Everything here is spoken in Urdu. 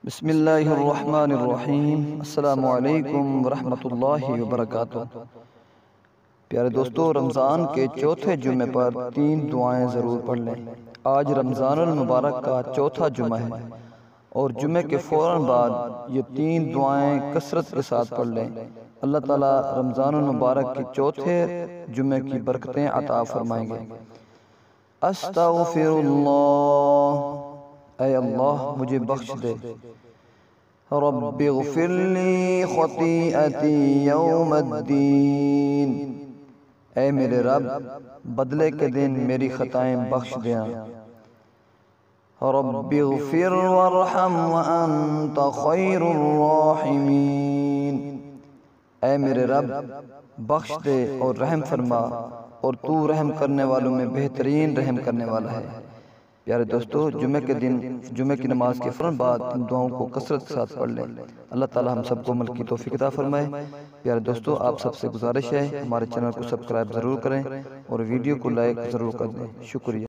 بسم اللہ الرحمن الرحیم۔ السلام علیکم ورحمۃ اللہ وبرکاتہ۔ پیارے دوستو، رمضان کے چوتھے جمعے پر 3 دعائیں ضرور پڑھ لیں۔ آج رمضان المبارک کا چوتھا جمعہ ہے اور جمعے کے فوراً بعد یہ 3 دعائیں کثرت کے ساتھ پڑھ لیں۔ اللہ تعالیٰ رمضان المبارک کے چوتھے جمعے کی برکتیں عطا فرمائیں گے۔ استغفر اللہ، اے اللہ مجھے بخش دے۔ رب اغفر لی خطیئتی یوم الدین، اے میرے رب بدلے کے دن میری خطائیں بخش دینا۔ رب اغفر وارحم وانت خیر الراحمین، اے میرے رب بخش دے اور رحم فرما اور تو رحم کرنے والوں میں بہترین رحم کرنے والا ہے۔ پیارے دوستو، جمعہ کے دن جمعہ کی نماز کے فوراً بعد ان دعاؤں کو کثرت کے ساتھ پڑھ لیں۔ اللہ تعالی ہم سب کو عمل کی توفیق عطا فرمائے۔ پیارے دوستو، آپ سب سے گزارش ہے ہمارے چینل کو سبسکرائب ضرور کریں اور ویڈیو کو لائک ضرور کر دیں۔ شکریہ۔